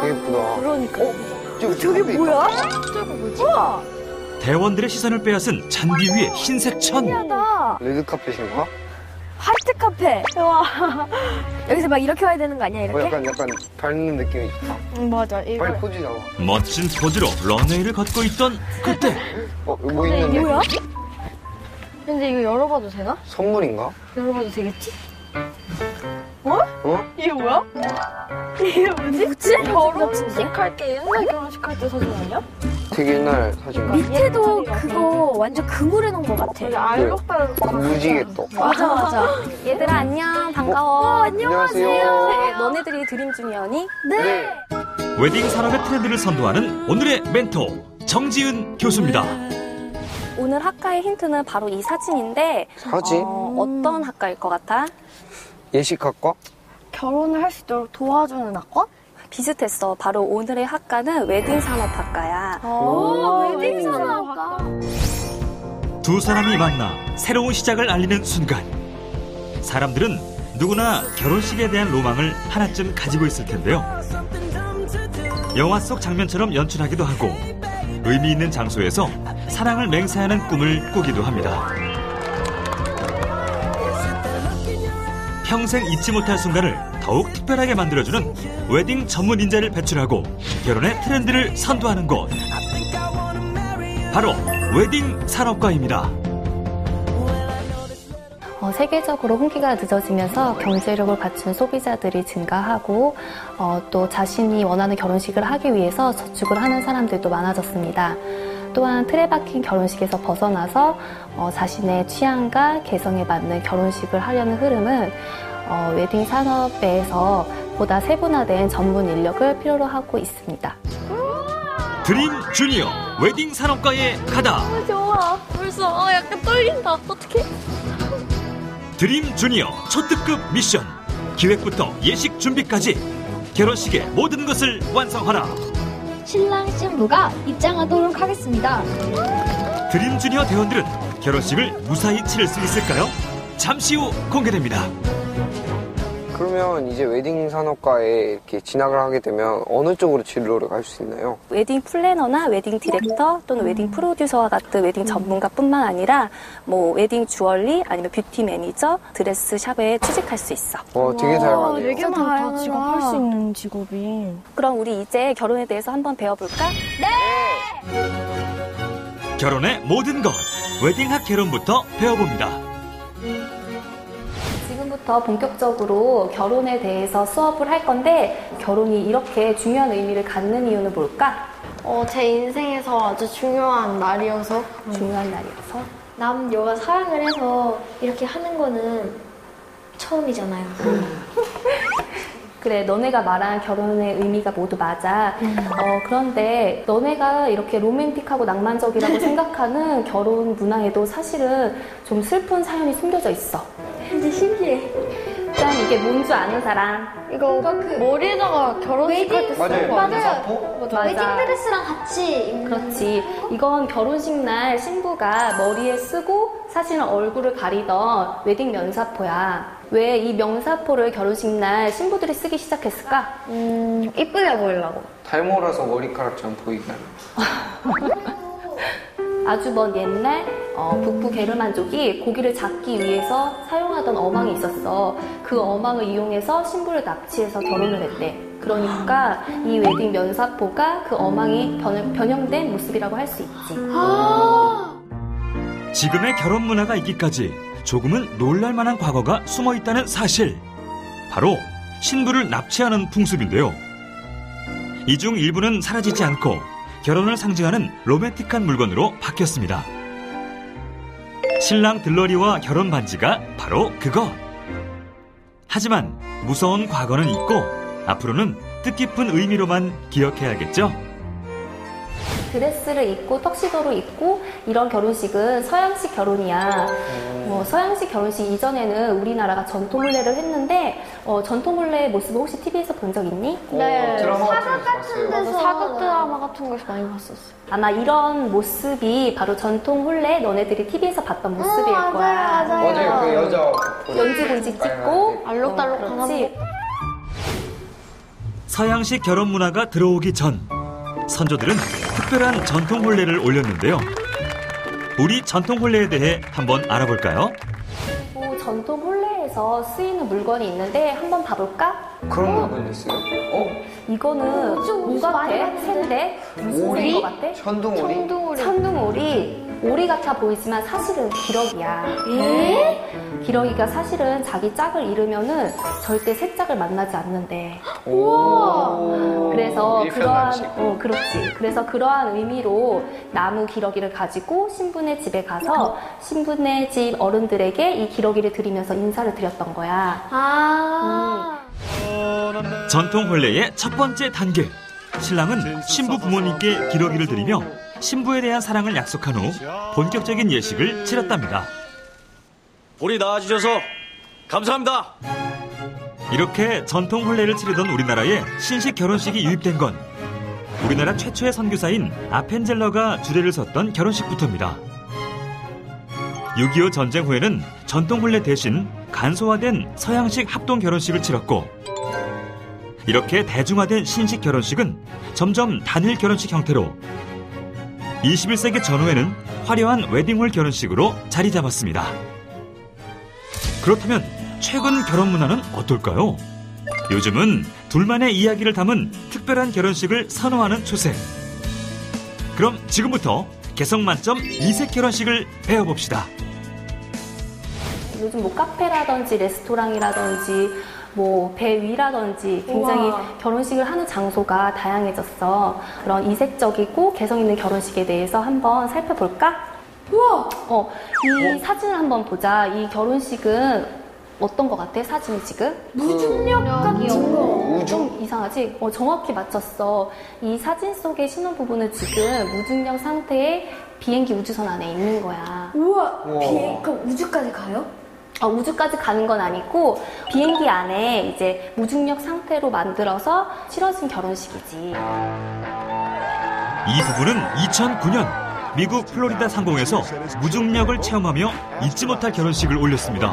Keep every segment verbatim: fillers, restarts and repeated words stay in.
되게 예쁘다. 그러니까. 어? 저기, 저게 뭐야? 저거 뭐지? 우와! 대원들의 시선을 빼앗은 잔디 위의 흰색 천. 신기하다. 레드카펫인가? 화이트 카페. 와. 여기서 막 이렇게 와야 되는 거 아니야, 어, 이렇게? 약간, 약간 밟는 느낌이 좋다. 응, 맞아. 이거. 빨리 포즈 잡아. 멋진 포즈로 런웨이를 걷고 있던 그때 어, 뭐 있는데? 뭐야? 근데 이거 열어봐도 되나? 선물인가? 열어봐도 되겠지? 어? 이게 뭐야? 이게 뭐지? 뭐지? 결혼식 할 때, 옛날 결혼식 할 때 사진 아니야? 되게 옛날 사진 같아. 밑에도 그거 완전 금을 해놓은 것 같아. 되게 알록달록. 무지개떡. 맞아, 맞아. 얘들아 안녕 반가워. 어, 안녕하세요. 안녕하세요. 네, 너네들이 드림 주니어니? 네. 웨딩 산업의 트렌드를 선도하는 오늘의 멘토 정지은 교수입니다. 오늘 학과의 힌트는 바로 이 사진인데 사진? 어, 어떤 학과일 것 같아? 예식학과? 결혼을 할 수 있도록 도와주는 학과? 비슷했어. 바로 오늘의 학과는 웨딩 산업학과야. 오, 웨딩 산업학과. 두 사람이 만나 새로운 시작을 알리는 순간 사람들은 누구나 결혼식에 대한 로망을 하나쯤 가지고 있을 텐데요. 영화 속 장면처럼 연출하기도 하고 의미 있는 장소에서 사랑을 맹세하는 꿈을 꾸기도 합니다. 평생 잊지 못할 순간을 더욱 특별하게 만들어주는 웨딩 전문 인재를 배출하고 결혼의 트렌드를 선도하는 곳. 바로 웨딩 산업과입니다. 어, 세계적으로 홍기가 늦어지면서 경제력을 갖춘 소비자들이 증가하고 어, 또 자신이 원하는 결혼식을 하기 위해서 저축을 하는 사람들도 많아졌습니다. 또한 틀에 박힌 결혼식에서 벗어나서 어, 자신의 취향과 개성에 맞는 결혼식을 하려는 흐름은 어, 웨딩 산업에서 보다 세분화된 전문 인력을 필요로 하고 있습니다. 드림 주니어 웨딩 산업과에 가다. 좋아. 벌써 어, 약간 떨린다. 어떡해? 드림 주니어 초특급 미션. 기획부터 예식 준비까지 결혼식의 모든 것을 완성하라. 신랑 신부가 입장하도록 하겠습니다. 드림 주니어 대원들은 결혼식을 무사히 치를 수 있을까요? 잠시 후 공개됩니다. 그러면 이제 웨딩 산업과에 이렇게 진학을 하게 되면 어느 쪽으로 진로를 갈 수 있나요? 웨딩 플래너나 웨딩 디렉터 또는 웨딩 프로듀서와 같은 웨딩 전문가뿐만 아니라 뭐 웨딩 주얼리 아니면 뷰티 매니저, 드레스 샵에 취직할 수 있어. 어, 되게 다양하네요. 되게 많다. 직업 할 수 있는 직업이. 그럼 우리 이제 결혼에 대해서 한번 배워볼까? 결혼의 모든 것 웨딩학 개론부터 배워봅니다. 지금부터 본격적으로 결혼에 대해서 수업을 할 건데 결혼이 이렇게 중요한 의미를 갖는 이유는 뭘까? 어, 제 인생에서 아주 중요한 날이어서. 중요한 날이어서. 남녀가 사랑을 해서 이렇게 하는 거는 처음이잖아요. 그래, 너네가 말한 결혼의 의미가 모두 맞아. 어, 그런데 너네가 이렇게 로맨틱하고 낭만적이라고 생각하는 결혼 문화에도 사실은 좀 슬픈 사연이 숨겨져 있어. 진짜 신기해. 일단 이게 뭔지 아는 사람? 이거 이거 그 머리에다가 결혼식 할 때 쓰는 맞아요. 거 아니야? 맞아요. 맞아. 웨딩 드레스랑 같이 입는. 그렇지. 이건 결혼식 날 신부가 머리에 쓰고 사실은 얼굴을 가리던 웨딩 면사포야. 왜 이 명사포를 결혼식 날 신부들이 쓰기 시작했을까? 음, 이쁘게 보이려고. 탈모라서 머리카락처럼 보이게 하는. 아주 먼 옛날 어, 북부 게르만족이 고기를 잡기 위해서 사용하던 어망이 있었어. 그 어망을 이용해서 신부를 납치해서 결혼을 했대. 그러니까 이 웨딩 면사포가 그 어망이 변, 변형된 모습이라고 할 수 있지. 지금의 결혼 문화가 있기까지 조금은 놀랄만한 과거가 숨어있다는 사실. 바로 신부를 납치하는 풍습인데요. 이 중 일부는 사라지지 않고 결혼을 상징하는 로맨틱한 물건으로 바뀌었습니다. 신랑 들러리와 결혼 반지가 바로 그거. 하지만 무서운 과거는 있고 앞으로는 뜻깊은 의미로만 기억해야겠죠? 드레스를 입고 턱시도를 입고 이런 결혼식은 서양식 결혼이야. 뭐 서양식 결혼식 이전에는 우리나라가 전통 혼례를 했는데 어, 전통 혼례의 모습을 혹시 티비에서 본 적 있니? 네. 드라마 같은 사극 데서 같은 봤어요. 데서. 사극 드라마 같은 거에서 많이 봤었어. 아마 이런 모습이 바로 전통 혼례 너네들이 티비에서 봤던 모습일 맞아요, 거야. 맞아요. 맞아요. 그 여자. 연지 군지 찍고 알록달록한 그렇지. 서양식 결혼 문화가 들어오기 전 선조들은 특별한 전통 혼례를 올렸는데요. 우리 전통 혼례에 대해 한번 알아볼까요? 또 전통 혼례에서 쓰이는 물건이 있는데 한번 봐볼까? 그런 물건이 있어요? 어? 이거는 뭐 같아? 샌데? 무슨 오리? 새인 것 같아? 천둥오리? 천둥오리. 천둥오리. 오리 같아 보이지만 사실은 기러기야. 에? 기러기가 사실은 자기 짝을 잃으면은 절대 새 짝을 만나지 않는데. 오. 그래서 그러한 일편단심. 어 그렇지. 그래서 그러한 의미로 나무 기러기를 가지고 신부네 집에 가서 신부네 집 어른들에게 이 기러기를 드리면서 인사를 드렸던 거야. 아. 전통 혼례의 첫 번째 단계. 신랑은 신부 부모님께 기러기를 드리며 신부에 대한 사랑을 약속한 후 본격적인 예식을 치렀답니다. 볼이 나아지셔서 감사합니다. 이렇게 전통 혼례를 치르던 우리나라에 신식 결혼식이 유입된 건 우리나라 최초의 선교사인 아펜젤러가 주례를 섰던 결혼식부터입니다. 육이오 전쟁 후에는 전통 혼례 대신 간소화된 서양식 합동 결혼식을 치렀고, 이렇게 대중화된 신식 결혼식은 점점 단일 결혼식 형태로 이십일 세기 전후에는 화려한 웨딩홀 결혼식으로 자리 잡았습니다. 그렇다면 최근 결혼 문화는 어떨까요? 요즘은 둘만의 이야기를 담은 특별한 결혼식을 선호하는 추세. 그럼 지금부터 개성 만점 이색 결혼식을 배워봅시다. 요즘 뭐 카페라든지 레스토랑이라든지 뭐 배 위라든지 굉장히 우와. 결혼식을 하는 장소가 다양해졌어. 그런 이색적이고 개성 있는 결혼식에 대해서 한번 살펴볼까? 우와. 어, 이 사진을 한번 보자. 이 결혼식은 어떤 것 같아? 사진이 지금? 무중력 같은 거. 좀 이상하지? 어, 정확히 맞췄어. 이 사진 속의 신혼부부는 지금 무중력 상태의 비행기 우주선 안에 있는 거야. 우와. 우와. 비행, 그럼 우주까지 가요? 어, 우주까지 가는 건 아니고 비행기 안에 이제 무중력 상태로 만들어서 치러진 결혼식이지. 이 부부는 이천구 년 미국 플로리다 상공에서 무중력을 체험하며 잊지 못할 결혼식을 올렸습니다.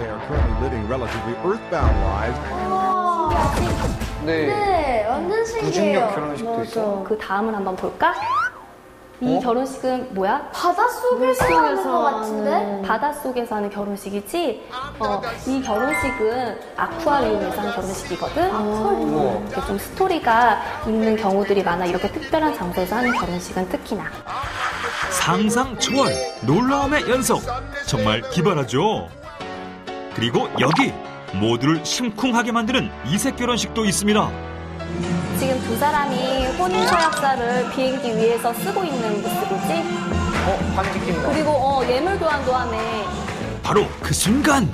네. 네, 완전 신기해요. 무중력 결혼식도 있어. 그 다음을 한번 볼까? 이 어? 결혼식은 뭐야? 바닷속에서 하는 것 같은데? 바닷속에서 하는 결혼식이지? 어, 이 결혼식은 아쿠아리움에서 하는 결혼식이거든? 우와. 이렇게 좀 스토리가 있는 경우들이 많아. 이렇게 특별한 장소에서 하는 결혼식은 특히나. 상상 초월, 놀라움의 연속. 정말 기발하죠? 그리고 여기 모두를 심쿵하게 만드는 이색 결혼식도 있습니다. 지금 두 사람이 혼인서약서를 비행기 위에서 쓰고 있는 모습이지? 어? 반지 낀다. 그리고 어, 예물 교환도 하네. 바로 그 순간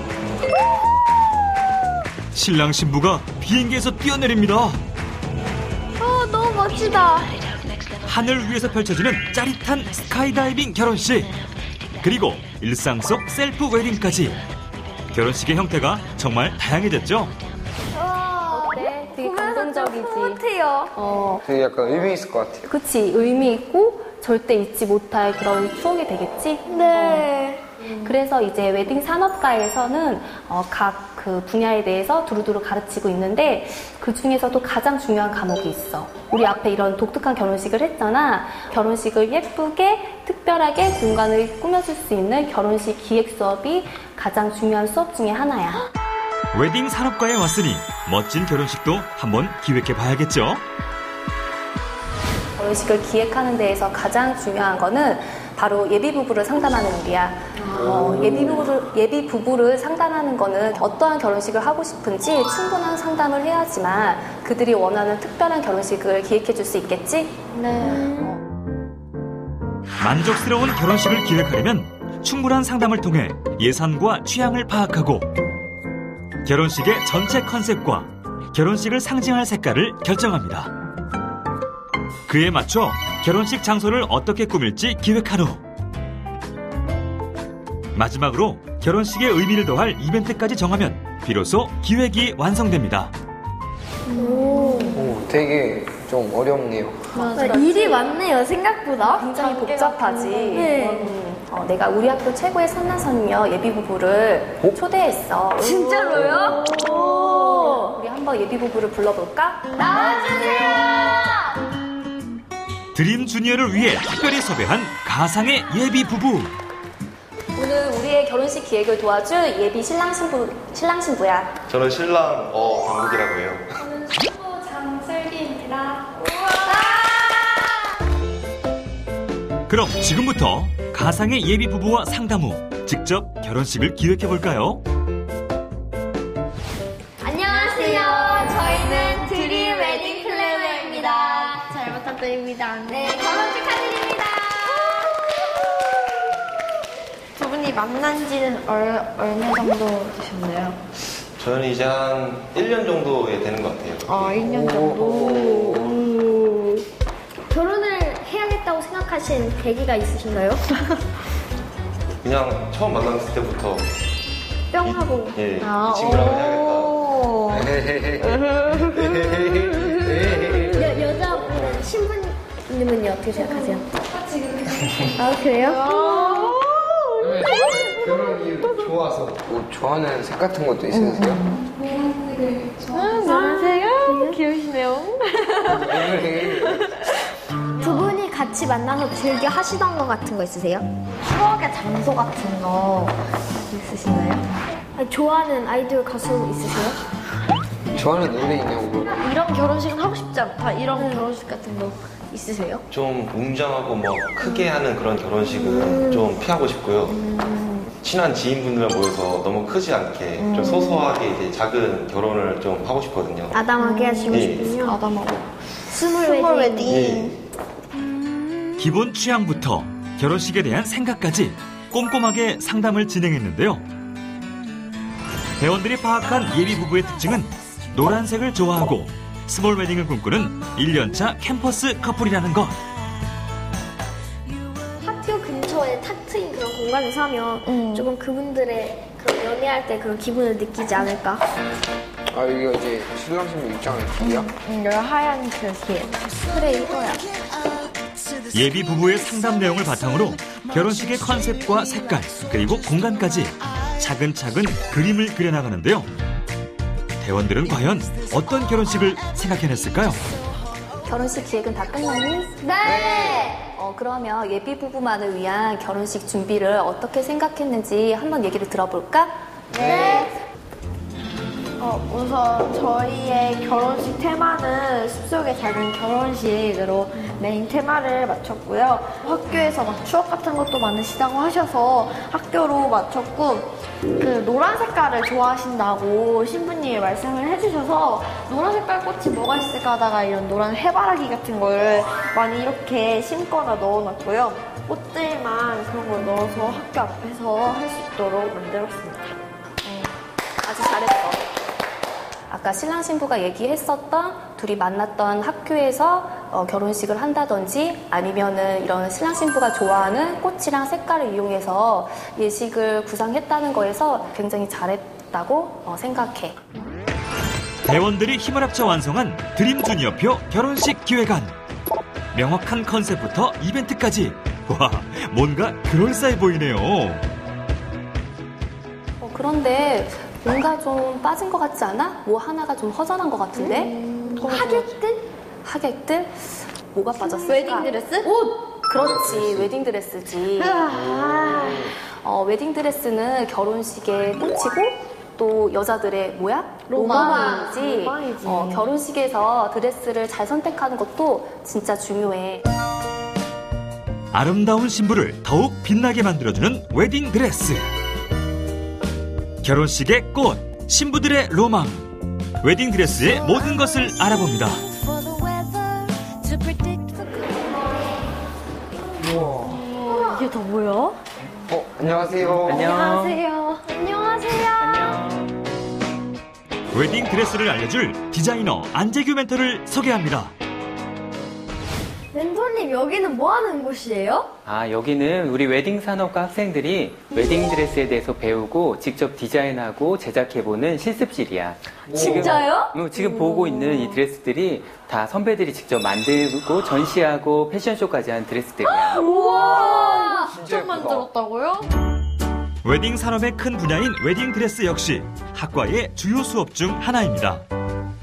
신랑 신부가 비행기에서 뛰어내립니다. 어, 너무 멋지다. 하늘 위에서 펼쳐지는 짜릿한 스카이다이빙 결혼식. 그리고 일상 속 셀프 웨딩까지. 결혼식의 형태가 정말 다양해졌죠? 어때? 되게 감동적이지? 뿌듯해요. 어, 되게 약간 의미 있을 것 같아요. 그치. 의미 있고 절대 잊지 못할 그런 추억이 되겠지? 네. 그래서 이제 웨딩 산업가에서는 어, 각 그 분야에 대해서 두루두루 가르치고 있는데 그 중에서도 가장 중요한 과목이 있어. 우리 앞에 이런 독특한 결혼식을 했잖아. 결혼식을 예쁘게 특별하게 공간을 꾸며줄 수 있는 결혼식 기획 수업이 가장 중요한 수업 중에 하나야. 웨딩 산업과에 왔으니 멋진 결혼식도 한번 기획해 봐야겠죠? 결혼식을 기획하는 데에서 가장 중요한 거는 바로 예비 부부를 상담하는 일이야. 어, 예비 부부를 예비 부부를 상담하는 거는 어떠한 결혼식을 하고 싶은지 충분한 상담을 해야지만 그들이 원하는 특별한 결혼식을 기획해 줄 수 있겠지? 네. 만족스러운 결혼식을 기획하려면 충분한 상담을 통해 예산과 취향을 파악하고 결혼식의 전체 컨셉과 결혼식을 상징할 색깔을 결정합니다. 그에 맞춰 결혼식 장소를 어떻게 꾸밀지 기획한 후 마지막으로 결혼식의 의미를 더할 이벤트까지 정하면 비로소 기획이 완성됩니다. 오, 되게 좀 어렵네요. 아, 일이 많네요, 생각보다. 굉장히 복잡하지. 네. 음, 어, 내가 우리 학교 최고의 선남선녀 예비 부부를 어? 초대했어. 진짜로요? 오. 우리 한 한번 예비 부부를 불러볼까? 드림 주니어를 위해 특별히 섭외한 가상의 예비 부부. 오늘 우리의 결혼식 기획을 도와줄 예비 신랑 신부 신랑 신부야. 저는 신랑 어 강국이라고 해요. 저는 신부 장슬기입니다. 그럼 지금부터 가상의 예비 부부와 상담 후 직접 결혼식을 기획해 볼까요? 안녕하세요. 저희는 드림 웨딩 플래너입니다. 잘 부탁드립니다. 네, 결혼 축하드립니다. 두 분이 만난 지는 얼, 얼마 정도 되셨나요? 저는 이제 한 일 년 정도 되는 것 같아요. 아, 일 년 정도. 음. 결혼을 해야겠다고 생각하신 계기가 있으신가요? 그냥 처음 만났을 때부터 뿅 하고. 예, 이 아, 친구랑 오. 해야겠다. 여, 여자분은 신부님은요 어떻게 생각하세요? 아 그래요? 결혼 이유 좋아서. 뭐 좋아하는 색 같은 것도 있으세요? 안녕하세요. 귀여우시네요. 두 분이 같이 만나서 즐겨 하시던 거 같은 거 있으세요? 추억의 장소 같은 거 있으시나요? 아니, 좋아하는 아이돌 가수 있으세요? 좋아하는 노래 있냐고 물어봐. 이런 결혼식은 하고 싶지 않다. 이런 결혼식 같은 거 있으세요? 좀 웅장하고 뭐 크게 하는 그런 결혼식은 좀 피하고 싶고요. 친한 지인분들만 모여서 너무 크지 않게 좀 소소하게 이제 작은 결혼을 좀 하고 싶거든요. 아담하게 하시고 예. 싶군요. 아담하고. 스물 스몰 웨딩. 웨딩. 기본 취향부터 결혼식에 대한 생각까지 꼼꼼하게 상담을 진행했는데요. 회원들이 파악한 예비 부부의 특징은 노란색을 좋아하고 스몰 웨딩을 꿈꾸는 일 년차 캠퍼스 커플이라는 것. 학교 근처에 탁 트인 그런 공간에서 하면 음. 조금 그분들의 그런 연애할 때 그런 기분을 느끼지 않을까? 아, 이거 이제 신랑 신부 입장의 길이야? 음, 여기 하얀 그 길. 그래 이거야. 예비 부부의 상담 내용을 바탕으로 결혼식의 컨셉과 색깔 그리고 공간까지 차근차근 그림을 그려나가는데요. 대원들은 과연 어떤 결혼식을 생각해냈을까요? 결혼식 기획은 다 끝났니? 네. 어, 그러면 예비 부부만을 위한 결혼식 준비를 어떻게 생각했는지 한번 얘기를 들어볼까? 네. 어, 우선 저희의 결혼식 테마는 숲속의 작은 결혼식으로 메인 테마를 맞췄고요. 학교에서 막 추억 같은 것도 많으시다고 하셔서 학교로 맞췄고, 그 노란 색깔을 좋아하신다고 신부님이 말씀을 해주셔서 노란 색깔 꽃이 뭐가 있을까 하다가 이런 노란 해바라기 같은 걸 많이 이렇게 심거나 넣어놨고요. 꽃들만 그런 걸 넣어서 학교 앞에서 할 수 있도록 만들었습니다. 아주 잘했어. 아까 신랑 신부가 얘기했었던 둘이 만났던 학교에서 어, 결혼식을 한다든지 아니면은 이런 신랑 신부가 좋아하는 꽃이랑 색깔을 이용해서 예식을 구상했다는 거에서 굉장히 잘했다고 어, 생각해. 대원들이 힘을 합쳐 완성한 드림 주니어표 결혼식 기획안. 명확한 컨셉부터 이벤트까지. 와, 뭔가 그럴싸해 보이네요. 어, 그런데 뭔가 좀 빠진 것 같지 않아? 뭐 하나가 좀 허전한 것 같은데? 음, 하객들? 하객들? 뭐가 빠졌을까? 웨딩드레스? 옷! 그렇지, 웨딩드레스지. 어, 웨딩드레스는 결혼식의 꽃이고 또 여자들의 뭐야? 로망. 로망이지. 로망이지. 어, 결혼식에서 드레스를 잘 선택하는 것도 진짜 중요해. 아름다운 신부를 더욱 빛나게 만들어주는 웨딩드레스. 결혼식의 꽃, 신부들의 로망. 웨딩드레스의 모든 것을 알아봅니다. 우와. 이게 다 뭐야? 어, 안녕하세요. 안녕하세요. 안녕하세요. 웨딩드레스를 알려줄 디자이너 안재규 멘토를 소개합니다. 멘토님 여기는 뭐 하는 곳이에요? 아, 여기는 우리 웨딩 산업과 학생들이 웨딩 드레스에 대해서 배우고 직접 디자인하고 제작해보는 실습실이야. 진짜요? 지금, 어, 지금 보고 있는 이 드레스들이 다 선배들이 직접 만들고 전시하고 패션쇼까지 한 드레스들이야. 우와. 직접 만들었다고요? 웨딩 산업의 큰 분야인 웨딩드레스 역시 학과의 주요 수업 중 하나입니다.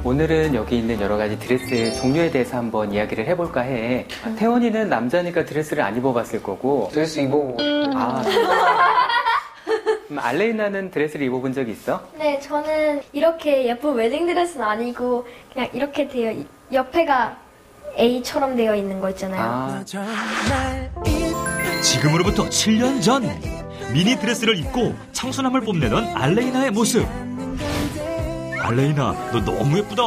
오늘은 여기 있는 여러 가지 드레스 종류에 대해서 한번 이야기를 해볼까 해. 아, 태원이는 남자니까 드레스를 안 입어봤을 거고. 드레스 입어보고. 아. 그럼 알레이나는 드레스를 입어본 적 있어? 네, 저는 이렇게 예쁜 웨딩드레스는 아니고 그냥 이렇게 되어 있- 옆에가 A처럼 되어 있는 거 있잖아요. 아. 지금으로부터 칠 년 전 미니 드레스를 입고 청순함을 뽐내던 알레이나의 모습. 알레이나, 너 너무 예쁘다.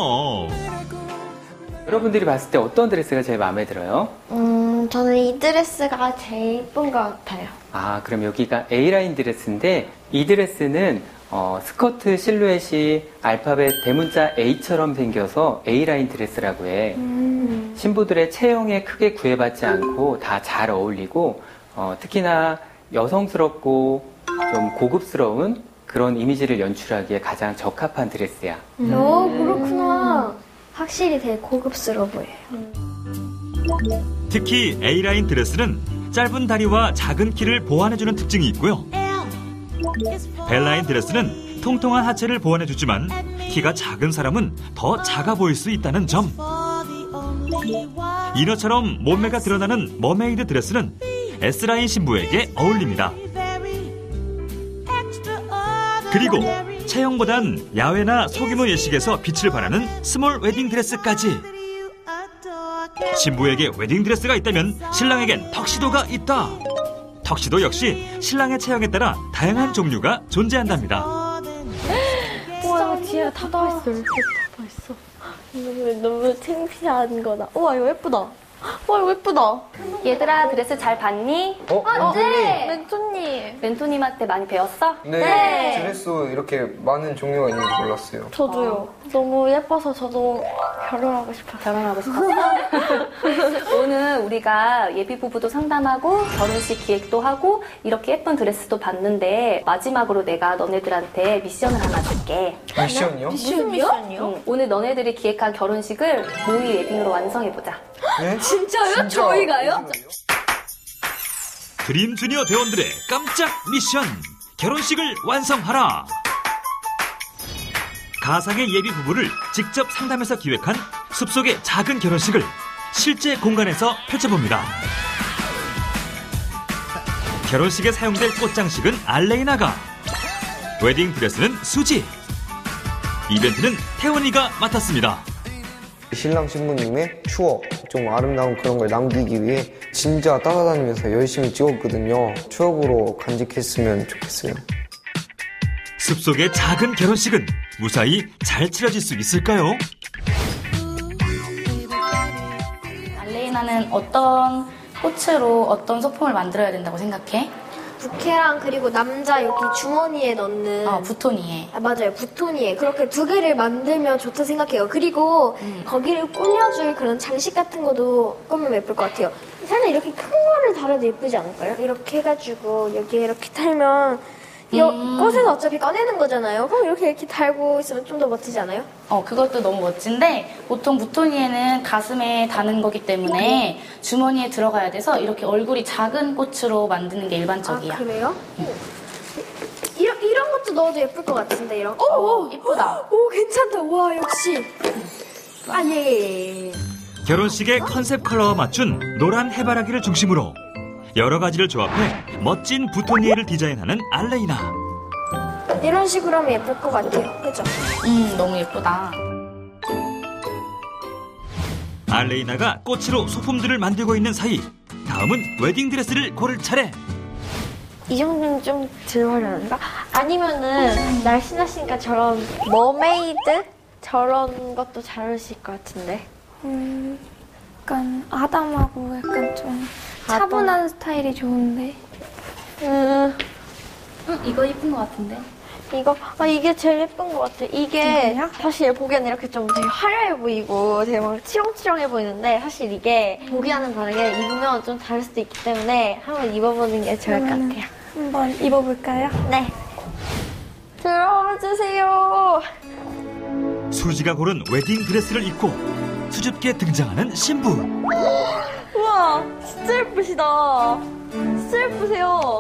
여러분들이 봤을 때 어떤 드레스가 제일 마음에 들어요? 음, 저는 이 드레스가 제일 예쁜 것 같아요. 아, 그럼 여기가 A라인 드레스인데 이 드레스는 어, 스커트 실루엣이 알파벳 대문자 A처럼 생겨서 A라인 드레스라고 해. 음. 신부들의 체형에 크게 구애받지 않고 다 잘 어울리고 어, 특히나 여성스럽고 좀 고급스러운 그런 이미지를 연출하기에 가장 적합한 드레스야. 음. 오, 그렇구나. 확실히 되게 고급스러워 보여요. 특히 A라인 드레스는 짧은 다리와 작은 키를 보완해주는 특징이 있고요. B라인 드레스는 통통한 하체를 보완해주지만 키가 작은 사람은 더 작아 보일 수 있다는 점. 이너처럼 몸매가 드러나는 머메이드 드레스는 S라인 신부에게 어울립니다. 그리고 체형보단 야외나 소규모 예식에서 빛을 발하는 스몰 웨딩 드레스까지. 신부에게 웨딩 드레스가 있다면 신랑에겐 턱시도가 있다. 턱시도 역시 신랑의 체형에 따라 다양한 종류가 존재한답니다. 우와, 이거 뒤에 다 다 있어. 이렇게 다 있어. 너무, 너무 창피한 거다. 우와, 이거 예쁘다. 와, 이거 예쁘다. 얘들아, 드레스 잘 봤니? 어? 아, 멘토님. 네. 멘토님. 멘토님한테 많이 배웠어? 네, 네. 드레스 이렇게 많은 종류가 있는 줄 몰랐어요. 저도요. 너무 예뻐서 저도 결혼하고 싶어요. 결혼하고 싶었어? 오늘 우리가 예비 부부도 상담하고 결혼식 기획도 하고 이렇게 예쁜 드레스도 봤는데 마지막으로 내가 너네들한테 미션을 하나 줄게. 미션이요? 무슨 미션이요? 응, 오늘 너네들이 기획한 결혼식을 모의 웨딩으로 완성해보자. 네? 진짜요? 진짜. 저희가요? 드림 주니어 대원들의 깜짝 미션! 결혼식을 완성하라! 가상의 예비 부부를 직접 상담해서 기획한 숲속의 작은 결혼식을 실제 공간에서 펼쳐봅니다. 결혼식에 사용될 꽃장식은 알레이나가, 웨딩 드레스는 수지, 이벤트는 태원이가 맡았습니다. 신랑 신부님의 추억, 좀 아름다운 그런 걸 남기기 위해 진짜 따라다니면서 열심히 찍었거든요. 추억으로 간직했으면 좋겠어요. 숲속의 작은 결혼식은 무사히 잘 치러질 수 있을까요? 알레이나는 어떤 꽃으로 어떤 소품을 만들어야 된다고 생각해? 부케랑 그리고 남자 여기 주머니에 넣는 어, 부토니에. 아, 맞아요. 부토니에 그렇게 두 개를 만들면 좋다 생각해요. 그리고 음. 거기를 꾸며줄 그런 장식 같은 것도 꾸미면 예쁠 것 같아요. 살짝 이렇게 큰 거를 달아도 예쁘지 않을까요? 이렇게 해가지고 여기에 이렇게 달면 이 음. 꽃에서 어차피 꺼내는 거잖아요. 그럼 이렇게 이렇게 달고 있으면 좀 더 멋지지 않아요? 어, 그것도 너무 멋진데 보통 부토니에는 가슴에 다는 거기 때문에 주머니에 들어가야 돼서 이렇게 얼굴이 작은 꽃으로 만드는 게 일반적이야. 아, 그래요? 이런, 이런 것도 넣어도 예쁠 것 같은데, 이런 거. 오, 이쁘다. 오, 괜찮다. 와, 역시. 아, 예, 예, 예. 결혼식의 컨셉 컬러와 맞춘 노란 해바라기를 중심으로 여러 가지를 조합해 멋진 부토니에를 디자인하는 알레이나. 이런 식으로 하면 예쁠 것 같아요. 그죠? 음, 너무 예쁘다. 알레이나가 꽃으로 소품들을 만들고 있는 사이 다음은 웨딩드레스를 고를 차례. 이 정도는 좀 들어가려는가? 아니면은 날씨 났으니까 저런 머메이드? 저런 것도 잘 어울릴 것 같은데. 음, 약간 아담하고 약간 좀 아담. 차분한 스타일이 좋은데. 음, 음, 이거 예쁜 것 같은데? 이거, 아, 이게 제일 예쁜 것 같아. 이게 사실 보기에는 이렇게 좀 되게 화려해 보이고 되게 막 치렁치렁해 보이는데 사실 이게 보기와는 다르게 입으면 좀 다를 수도 있기 때문에 한번 입어보는 게 좋을 것 같아요. 한번 입어볼까요? 네. 들어와 주세요. 수지가 고른 웨딩드레스를 입고 수줍게 등장하는 신부. 우와, 진짜 예쁘시다. 진짜 예쁘세요.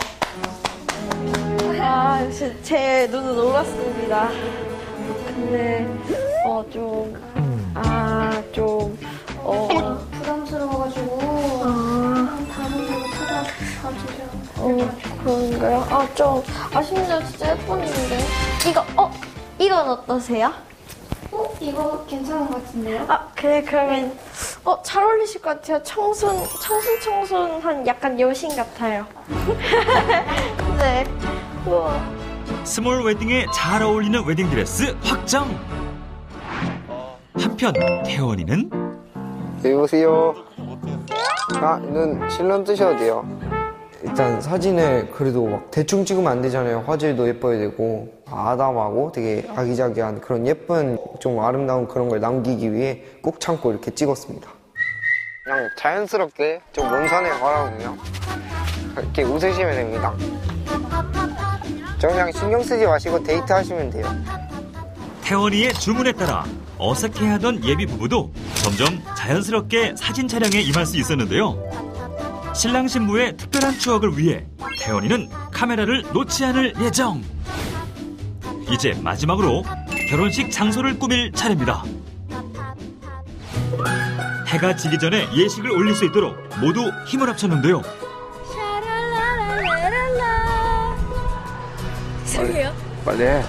아, 역시 제 눈은 녹았습니다. 근데 어 좀 아, 좀, 어. 부담스러워가지고 아, 다른 데로 찾아가주려. 어, 그런가요? 아, 좀 아쉽네요. 진짜 예뻤는데. 이거, 어? 이건 어떠세요? 어? 이거 괜찮은 것 같은데요? 아, 그래, 그러면, 어, 잘 어울리실 것 같아요. 청순, 청순, 청순한 약간 여신 같아요. 네. 우와. 스몰 웨딩에 잘 어울리는 웨딩드레스 확정. 한편 태원이는 여보세요. 아, 눈 실눈 뜨셔도 돼요. 일단 사진을 그래도 막 대충 찍으면 안 되잖아요. 화질도 예뻐야 되고 아담하고 되게 아기자기한 그런 예쁜 좀 아름다운 그런 걸 남기기 위해 꼭 참고 이렇게 찍었습니다. 그냥 자연스럽게 좀 몸선에 가라고요. 이렇게 웃으시면 됩니다. 저 그냥 신경 쓰지 마시고 데이트 하시면 돼요. 태원이의 주문에 따라 어색해하던 예비 부부도 점점 자연스럽게 사진 촬영에 임할 수 있었는데요. 신랑 신부의 특별한 추억을 위해 태원이는 카메라를 놓지 않을 예정. 이제 마지막으로 결혼식 장소를 꾸밀 차례입니다. 해가 지기 전에 예식을 올릴 수 있도록 모두 힘을 합쳤는데요. 소리요? 빨리 해.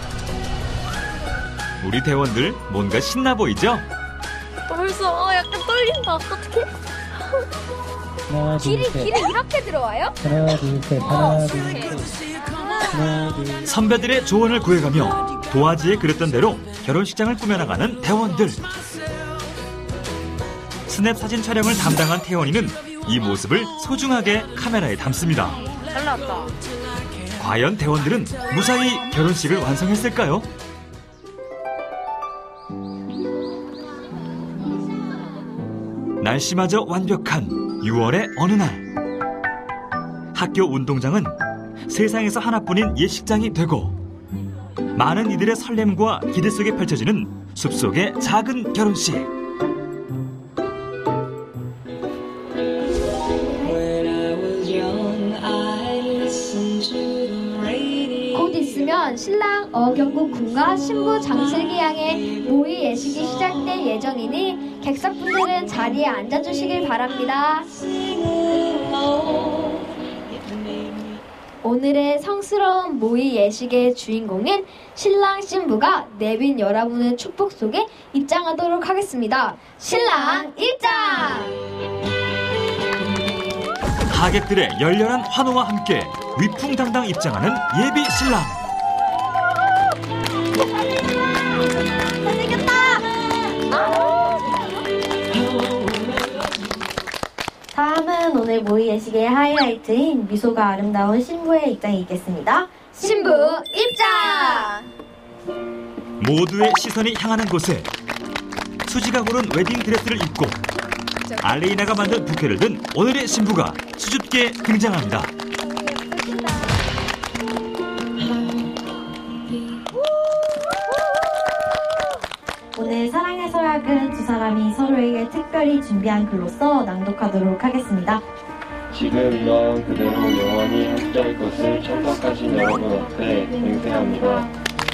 우리 대원들 뭔가 신나 보이죠? 벌써 어, 약간 떨린다. 어떡해? 하나, 길이, 둘, 셋. 길이 이렇게 들어와요? 하나, 둘, 셋. 하나, 둘, 셋. 하나, 둘, 셋. 선배들의 조언을 구해가며 도화지에 그렸던 대로 결혼식장을 꾸며나가는 대원들. 스냅 사진 촬영을 담당한 태원이는 이 모습을 소중하게 카메라에 담습니다. 잘 나왔다. 과연 대원들은 무사히 결혼식을 완성했을까요? 날씨마저 완벽한 유월의 어느 날, 학교 운동장은 세상에서 하나뿐인 예식장이 되고 많은 이들의 설렘과 기대 속에 펼쳐지는 숲속의 작은 결혼식. 곧 있으면 신랑 어경국 군과 신부 장슬기 양의 모의 예식이 시작될 예정이니 객석분들은 자리에 앉아주시길 바랍니다. 오늘의 성스러운 모의 예식의 주인공인 신랑 신부가 내빈 여러분의 축복 속에 입장하도록 하겠습니다. 신랑 입장! 하객들의 열렬한 환호와 함께 위풍당당 입장하는 예비 신랑. 다음은 오늘 모의 예식의 하이라이트인 미소가 아름다운 신부의 입장이겠습니다. 신부 입장! 모두의 시선이 향하는 곳에 수지가 고른 웨딩 드레스를 입고 알레이나가 만든 부케를 든 오늘의 신부가 수줍게 등장합니다. 오늘 사랑의 서약은 두 사람이 서로에게 특별히 준비한 글로써 낭독하도록 하겠습니다. 지금 마음 그대로 영원히 함께할 것을 촉박하신 여러분 앞에 맹세합니다.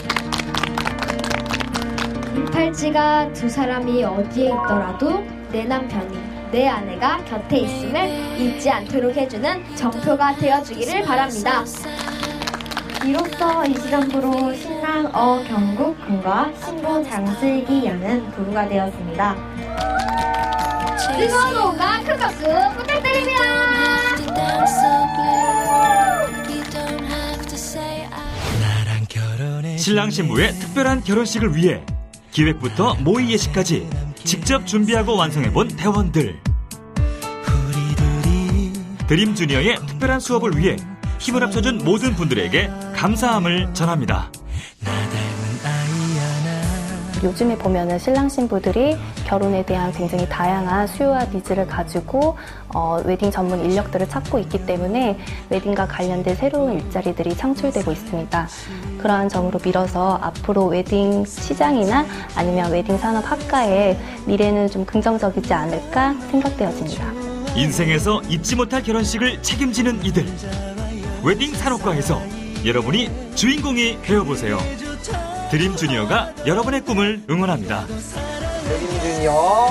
팔찌가 두 사람이 어디에 있더라도 내 남편이, 내 아내가 곁에 있음을 잊지 않도록 해주는 정표가 되어주기를 바랍니다. 이로써 이 시간부로 신랑 어경국 군과 신부 장슬기 양은 부부가 되었습니다. 뜨거운 호흡과 큰 박수 부탁드립니다. 신랑 신부의 특별한 결혼식을 위해 기획부터 모의 예식까지 직접 준비하고 완성해본 대원들. 드림 주니어의 특별한 수업을 위해 힘을 합쳐준 모든 분들에게 감사함을 전합니다. 요즘에 보면은 신랑 신부들이 결혼에 대한 굉장히 다양한 수요와 니즈를 가지고 어, 웨딩 전문 인력들을 찾고 있기 때문에 웨딩과 관련된 새로운 일자리들이 창출되고 있습니다. 그러한 점으로 밀어서 앞으로 웨딩 시장이나 아니면 웨딩 산업 학과의 미래는 좀 긍정적이지 않을까 생각되어집니다. 인생에서 잊지 못할 결혼식을 책임지는 이들. 웨딩 산업과에서 여러분이 주인공이 되어보세요. 드림 주니어가 여러분의 꿈을 응원합니다. 백임준이요.